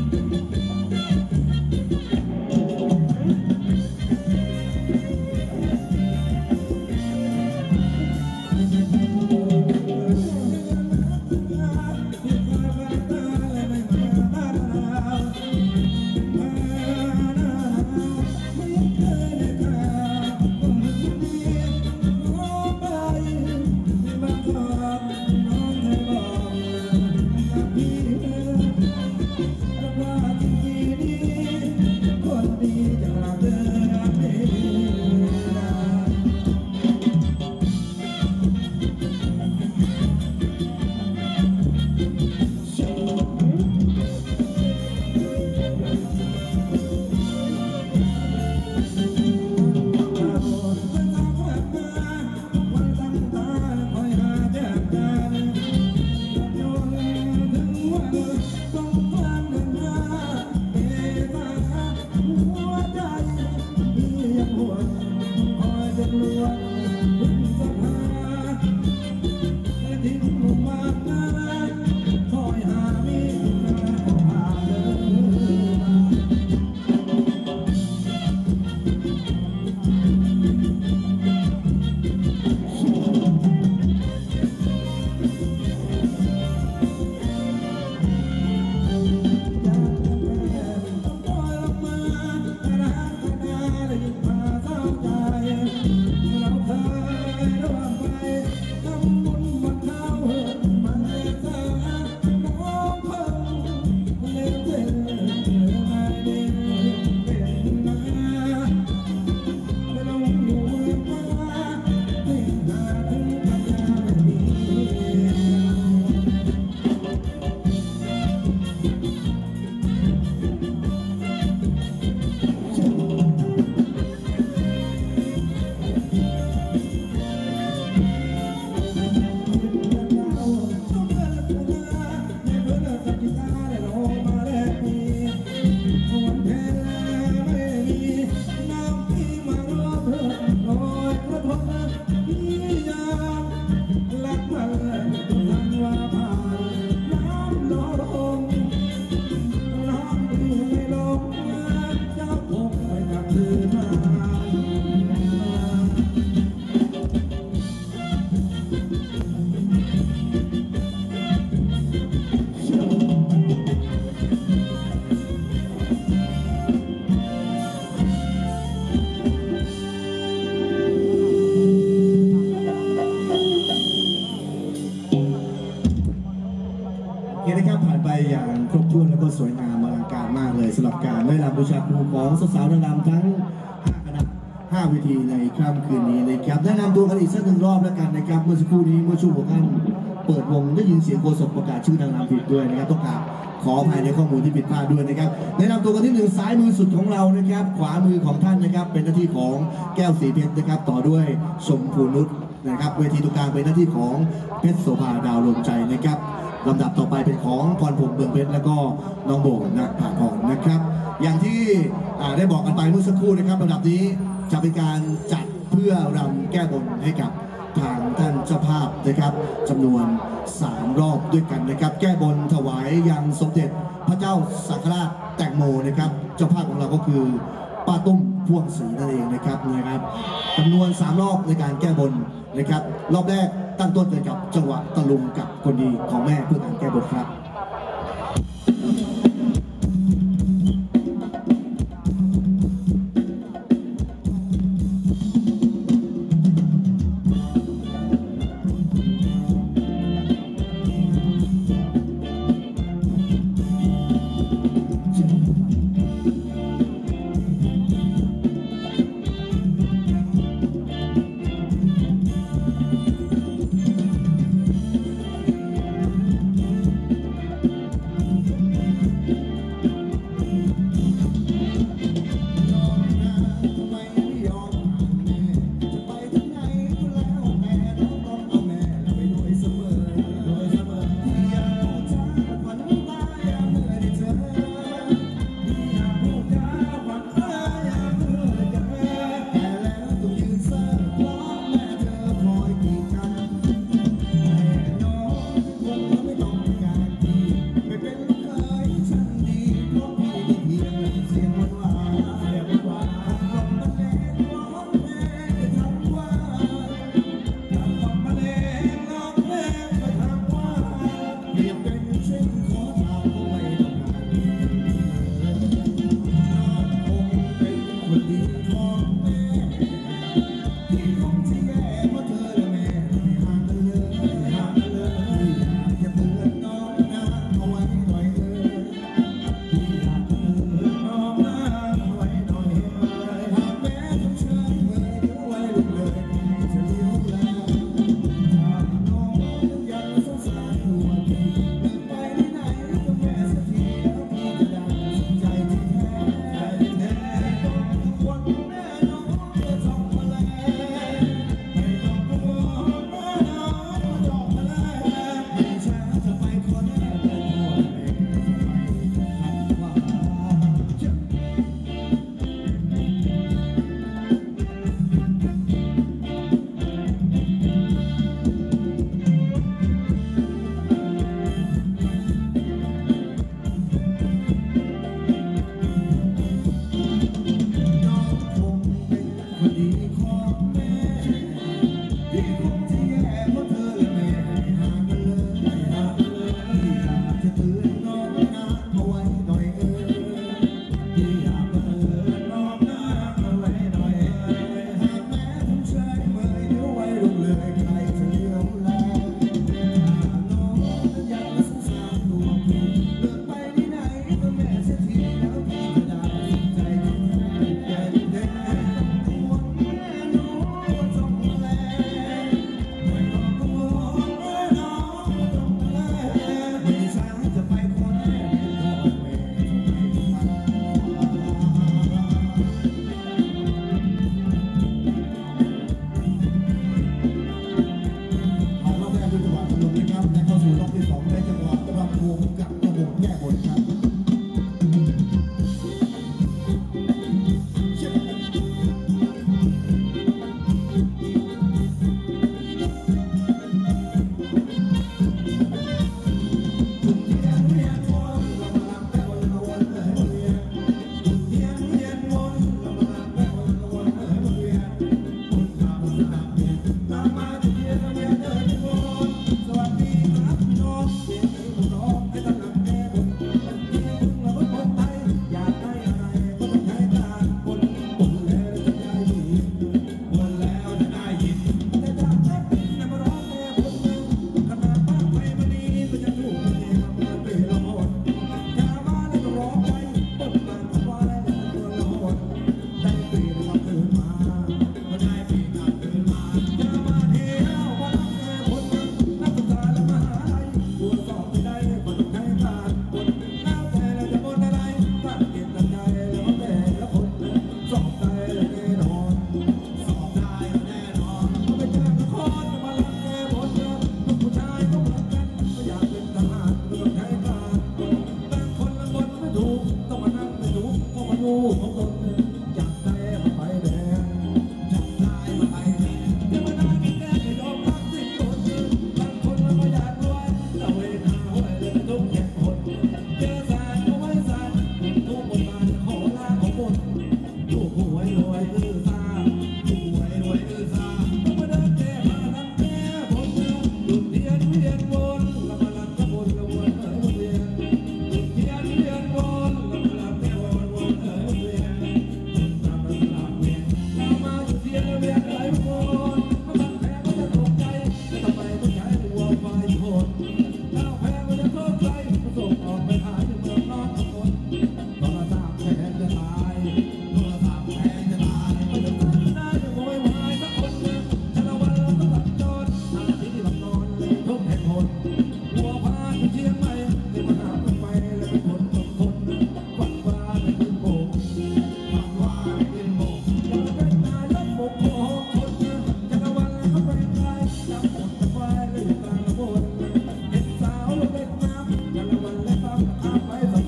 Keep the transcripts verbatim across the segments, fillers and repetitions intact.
อย่างครบถ้วนแล้วก็สวยงามอลังการมากเลยสำหรับการได้รับบูชาครูของสาวๆนางรำทั้งห้าคณะห้าเวทีในค่ำคืนนี้นะครับแนะนำตัวกันอีกสักหนึ่งรอบแล้วกันนะครับเมื่อสักครู่นี้เมื่อช่วงหัวค่ำเปิดวงได้ยินเสียงโฆษกประกาศชื่อนางรำผิดด้วยนะครับต้องกราบขออภัยในข้อมูลที่ผิดพลาดด้วยนะครับแนะนำตัวกันที่หนึ่งซ้ายมือสุดของเรานะครับขวามือของท่านนะครับเป็นหน้าที่ของแก้วสีเพชรนะครับต่อด้วยชมพูนุชนะครับเวทีตรงกลางเป็นหน้าที่ของเพชรโสภาดาวลมใจนะครับลำดับต่อไปเป็นของพรพงษ์เบืองเพชรแล้วก็น้องโบนักผ่าพรนะครับอย่างที่ได้บอกกันไปเมื่อสักครู่นะครับลำดับนี้จะเป็นการจัดเพื่อรำแก้บนให้กับทางท่านเจ้าภาพนะครับจำนวนสามรอบด้วยกันนะครับแก้บนถวายยังสมเด็จพระเจ้าสังฆราชแตงโมนะครับเจ้าภาพของเราก็คือป้าตุ้มพ่วงศรีนั่นเองนะครับนะครับจำนวนสามรอบในการแก้บนนะครับรอบแรกตั้งต้นกันกับจังหวะตะลุมกับคนดีของแม่เพื่อการแก้บนครับเ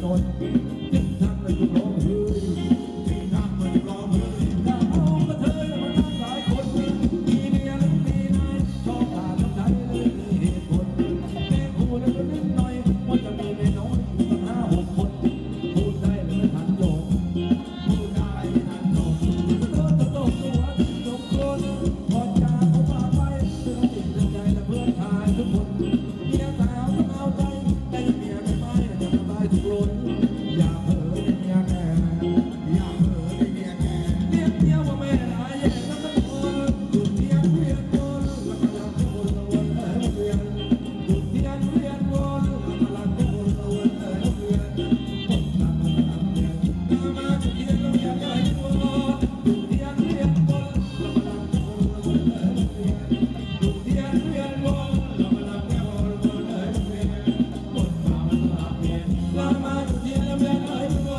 คนจึงทำให้ร้องเฮ้ยจึงทำให้ร้องเฮ้ยถ้าเอากระเทยมาตั้งหลายคนมีเมียหรือมีนายชอบด่าทำไทยเลยมีเหตุผลแม่พูดแล้วก็นิดหน่อยว่าจะมีไม่น้อยตั้งห้าหกคนพูดได้เลยไม่ทันโยกพูดได้ไม่ทันโยกโดนตกตัวตกคนพอจาเขาพาไปเพื่อนติดเรื่องใจและเพื่อนชายทุกคนเมียสาวก็เอาใจแต่เมียไม่ไม่จะทำลายทุกคนอย่าเผลอในเมียแก่อย่าเผลอในเมียแก่เรียกเมียว่าแม่หายแย่ทั้งทั้งคนจุดเทียนเวียนวนแล้วก็รักทุกคนละวันเออเวียนจุดเทียนเวียนวนแล้วก็รักทุกคนละวันเออเวียนคนทำมันทำเวียนตามมาจุดเทียนแล้วเวียนเออวนจุดเทียนเวียนวนแล้วก็รักทุกคนละวันเออเวียนจุดเทียนเวียนวนแล้วก็รักทุกคนละวันเออเวียนคนทำมันทำเวียนตามมาจุดเทียนแล้วเวียนเออวน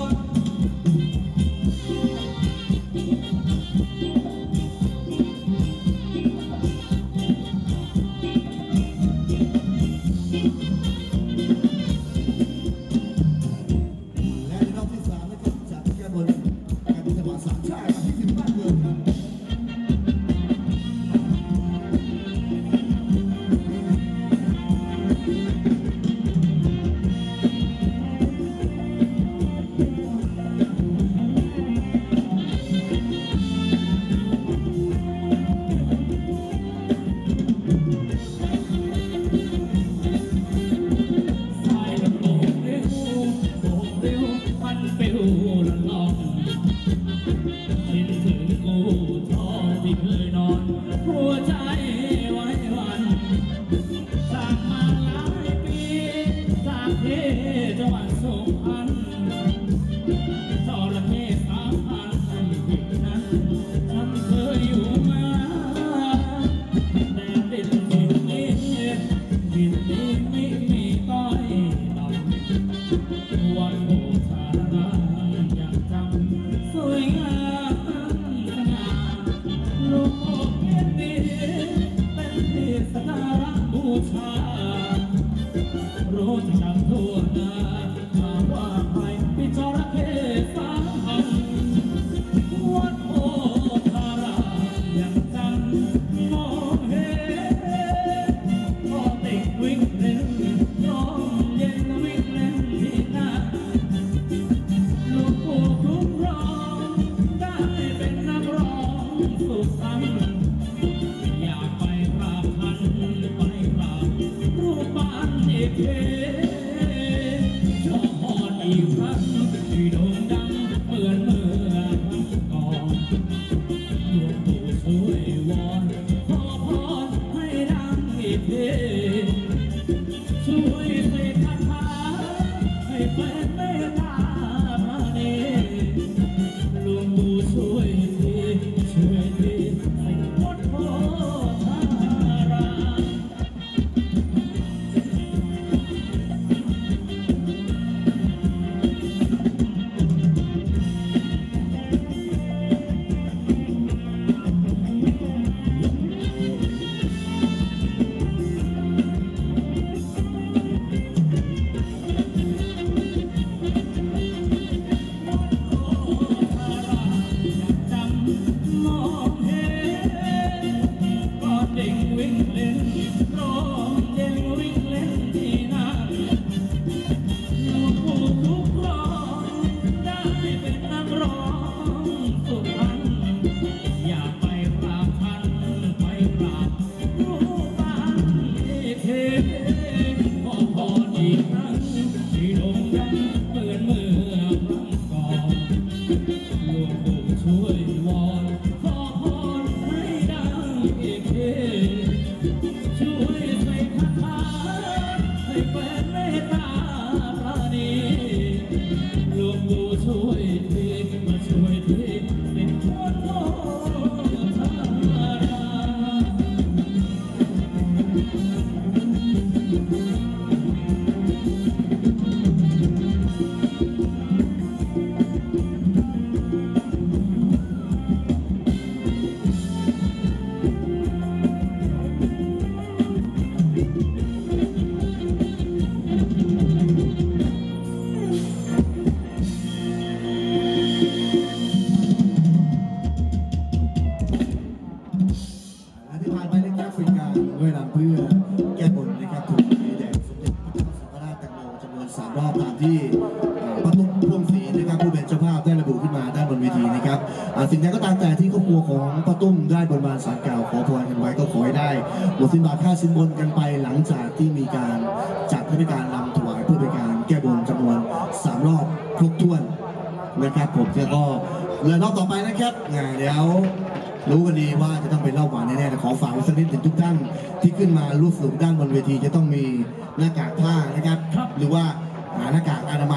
และในรอบที่สามนะครับจัดแก้บนการเป็นจังหวะสามชาติที่สิบบ้านเมืองครับสายลมโบกเร็วโบกเร็วมันปิวละลองคิดถึงกูท้อที่เคยนอนหัวใจไว้วันจากมาหลายปีจากที่จังหวัดสุพรรณจระเข้สามพันที่นั้นฉันเคยอยู่มาแต่ดินที่นี้ดินนี้ไม่มีต้อยต่ำวันโบสถ์รายังจำสวยงามสง่าลูกโป่งเพียงดีเป็นที่สักการะบูชารู้จักทั่วหน้าถามว่าใครเป็นจระเข้สามพันวัดโพธารามยังจำมองเห็นพอติดวิ่งเล่นร้องเย็นวิ่งเล่นที่หน้าลูกผู้คุ้มครองได้เป็นนักร้องสุขสันต์อยากไปกราบท่านไปกราบรูปปั้นเอกเทชอบพรอีกครั้งที่โด่งดังเหมือนเมื่อครั้งก่อนหลวงปู่ช่วยวอนขอพรให้ดังอีกที ช่วยเสกคาถาให้เป็นเมตตามาเนหลวงปู่ช่วยทีช่วยทีให้วัดโพธารามเสิ่งใดก็ตามแต่ที่ครอบครัวของป้าตุ้มได้บนบานสารกล่าวขอพรกันไว้ก็ขอให้ได้บทสินบาทค่าสินบนกันไปหลังจากที่มีการจัดให้มีการนำถวายเพื่อเป็นการแก้บนจำนวนสามรอบครบถ้วนนะครับผมแล้วก็เรือรอบต่อไปนะครับอ่าเดี๋ยวรู้กันดีว่าจะต้องเป็นรอบหวานแน่ๆแต่ขอฝากไว้สักนิดถึงทุกท่านที่ขึ้นมาร่วมสนุกด้านบนเวทีจะต้องมีหน้ากากผ้านะครับครับหรือว่าหาหน้ากากอนามัย